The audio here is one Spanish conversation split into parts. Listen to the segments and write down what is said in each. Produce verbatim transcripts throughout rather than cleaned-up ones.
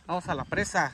Vamos a la presa.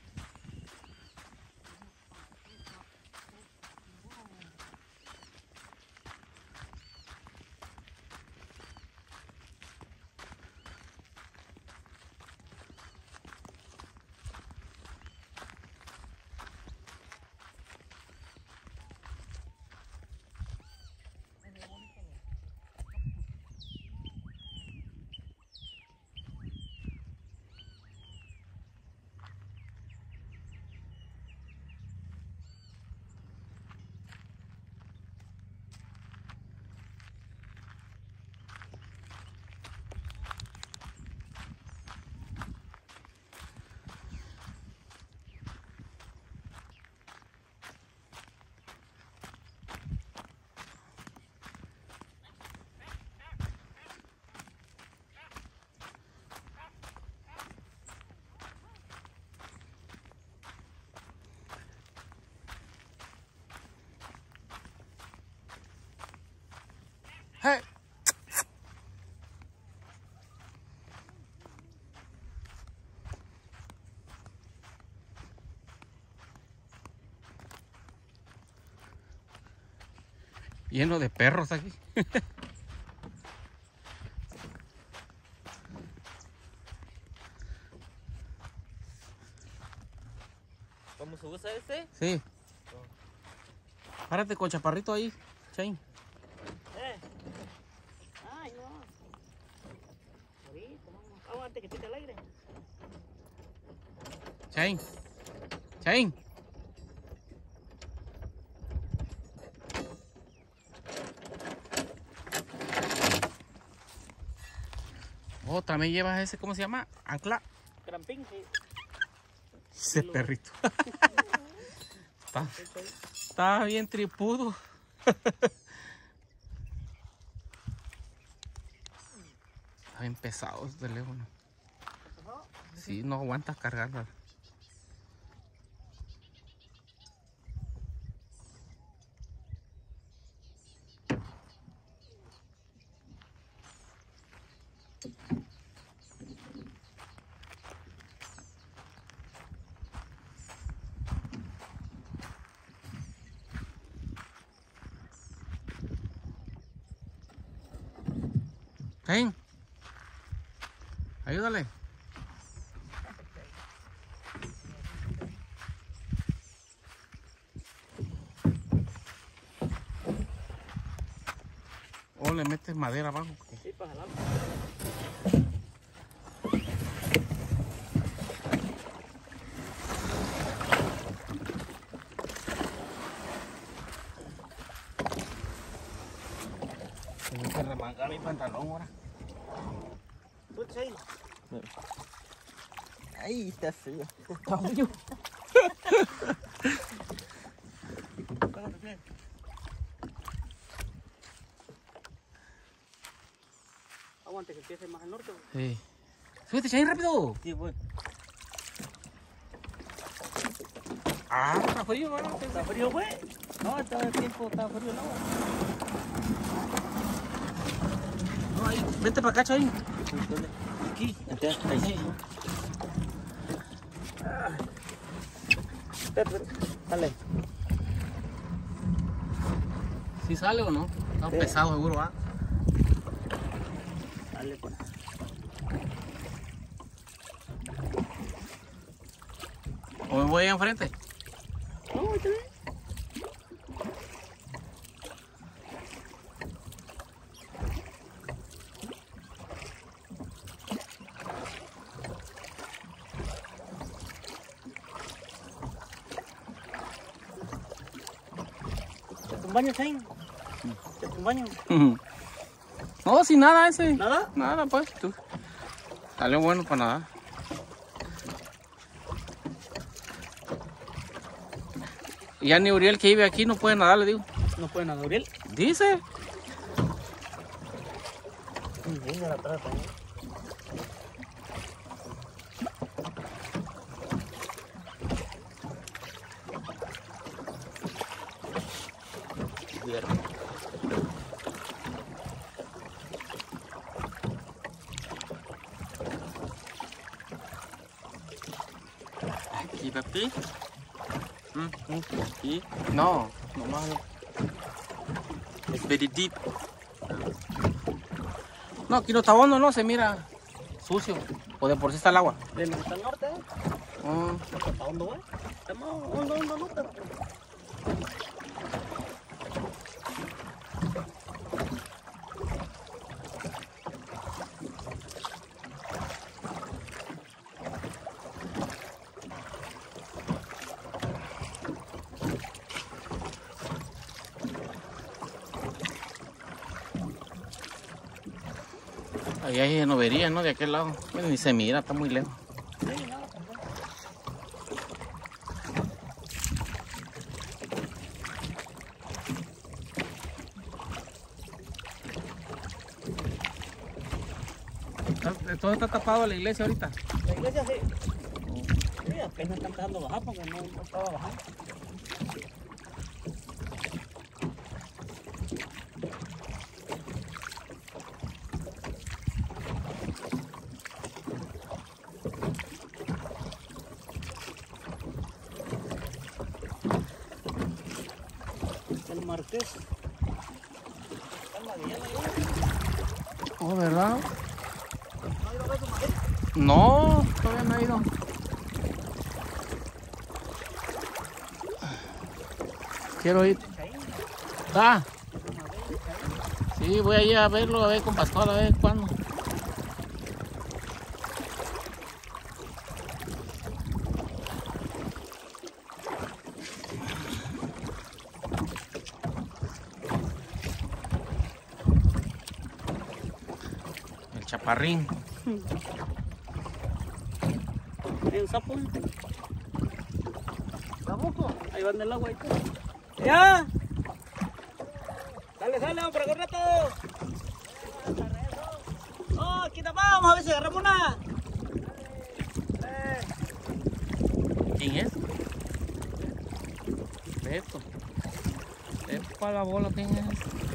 Hey. Lleno de perros aquí. ¿Cómo se usa ese? Sí. Párate con Chaparrito ahí, Chain. Eh. Ay, no. Ahorita, vamos. Aguante que pique el aire. Chain. Chain. Oh, también llevas ese, ¿cómo se llama? Ancla. Crampín, sí. Ese perrito. está, está bien tripudo. Está bien pesado este teléfono. Sí, no aguantas cargarla. Ven, ayúdale. O le metes madera abajo. Sí, para jalar. Tengo que remangar mi pantalón ahora. ¿Tú, Chain? Ay, está frío. Está frío. Aguante que empiece más al norte. Sí. Súbete, Chain, rápido. Sí, voy. Ah, está frío, ¿no? ¿Está frío, güey? No, está de tiempo, está frío el agua. No, ahí, vente para acá, Chain. ¿Dónde? Aquí. Ahí sí. Dale. ¿Sí sale o no? Está Sí. pesado seguro, ¿ah? Dale, pues. ¿O me voy ahí enfrente? No, está bien. ¿Un baño, Chain? ¿Es un baño? No, sin nada ese. ¿Nada? Nada, pues. Tú. Salió bueno para nada. Y ya ni Uriel que vive aquí no puede nadar, le digo. ¿No puede nadar, Uriel? Dice. Venga, la trata, ¿no? aquí. Mm, mm, aquí. No, nomás. Es very deep. No, aquí no está hondo, no, se mira sucio. O de por sí está el agua. De lo que está al norte, ¿eh? Mm. Está hondo, güey. Está más hondo, hondo, no, pero... Ahí hay novería, ¿no? De aquel lado. Bueno, ni se mira, está muy lejos. Sí, no, Está- Todo está tapado la iglesia ahorita. la iglesia sí. Sí, apenas está empezando a bajar porque no, no estaba bajando. El marqués. Está en la Guayana, ¿eh? Oh, ¿verdad? ¿No ha ido a ver su marido? No, todavía no ha ido. Quiero ir. Ah, sí, voy a ir a verlo, a ver con Pascual, a ver cuándo. El chaparrín. Hay un sapo. ¿Sabuco? Ahí van del agua ahí. ¡Ya! Dale, dale, vamos para correr todo. No, aquí está, vamos a ver si agarramos una. Eh, ¿Quién es? Beto. Epa la bola, ¿quién es?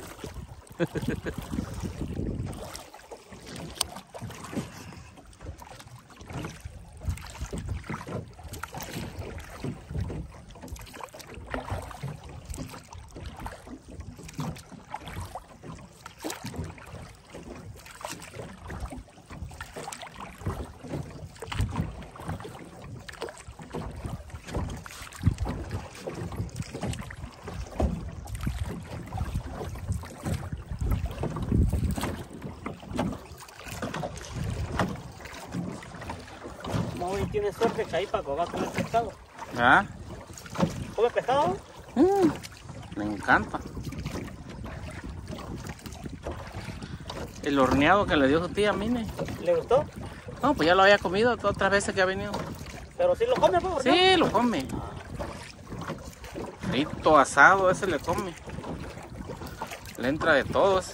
no, hoy tiene suerte que ahí Paco va a comer pescado. ¿Ah? ¿Come pescado? Mm, me encanta. El horneado que le dio su tía, mire. ¿Le gustó? No, pues ya lo había comido otras veces que ha venido. Pero sí lo come, pues, ¿verdad? Sí, lo come. Frito, asado, ese le come. Le entra de todos.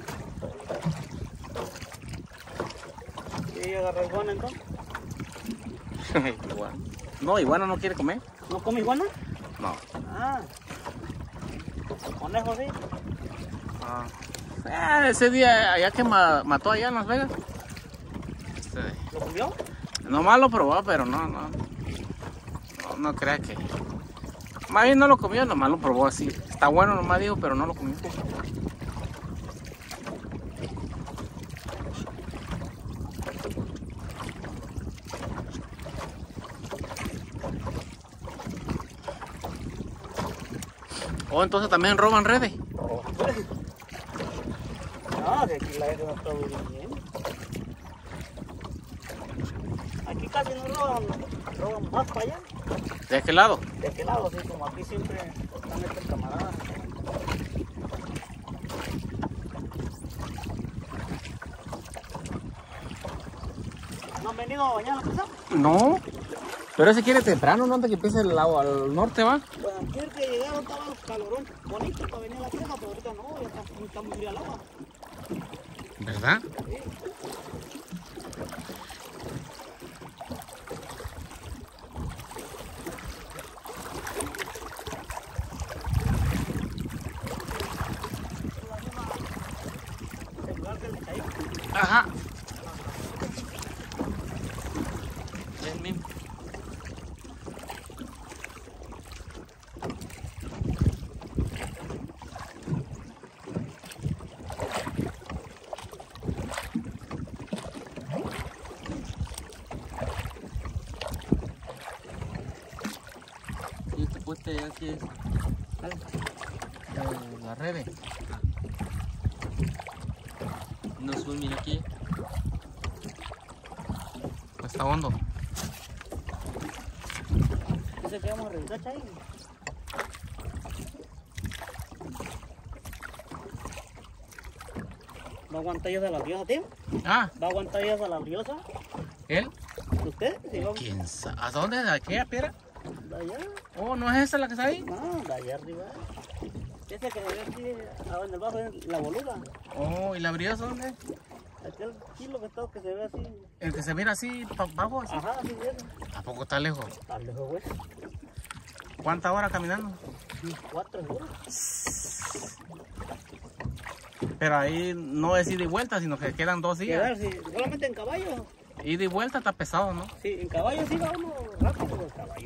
Y agarra iguana entonces. Iguana. No, iguana no quiere comer. ¿No come iguana? No. Ah. Conejo sí. Ah. Ah, ese día allá que ma- mató allá en Las Vegas. Este, ¿Lo comió? nomás lo probó, pero no, no. No, no crea que. Más bien no lo comió, nomás lo probó así. Está bueno, nomás dijo, pero no lo comió. Oh, entonces también roban redes. No, de aquí la gente no está durmiendo. Aquí casi no roban, roban más para allá. ¿De qué lado? De aquel lado, sí, como aquí siempre están estos camaradas. ¿No han venido a bañar a la casa? No. Pero ese quiere temprano, no antes que empiece el agua al norte, ¿va? Pues antes que llegaron estaba el calorón bonito para venir a la presa, pero ahorita no, ya está, está muy fría el agua. ¿Verdad? Sí. Ajá. El mismo. aquí es. Eh, las redes. No sube, mira aquí. Está hondo. Ese que vamos a revisar, Chay. ¿Va a aguantar ella de la briosa, tío? Ah, ¿Va a aguantar ella de la briosa? ¿él? ¿Usted? Sí, vamos. ¿Quién sabe? ¿A dónde? ¿De aquella piedra? De allá. Oh, ¿no es esa la que está ahí? No, de allá arriba. Ese que se ve aquí, ah, en el bajo es la boluda. Oh, ¿y la briosa dónde? Aquel kilo que está, que se ve así. El que se mira así, pa- abajo, así. Ajá, así es. ¿A poco está lejos? Está lejos, güey. ¿Cuántas horas caminando? Cuatro horas. Pero ahí no es ida y vuelta, sino que quedan dos días. Quedar, sí, solamente en caballo. Ida y vuelta está pesado, ¿no? Sí, en caballo sí va uno rápido con el caballo.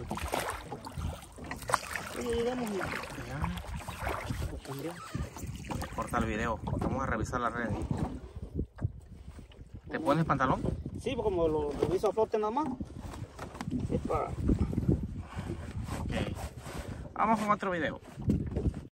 Y llegamos y Ya. pues, también. Corta el video. Vamos a revisar las redes. ¿Te pones pantalón? Sí, pues como lo reviso a flote nada más. Es para... Ok. Vamos con otro video.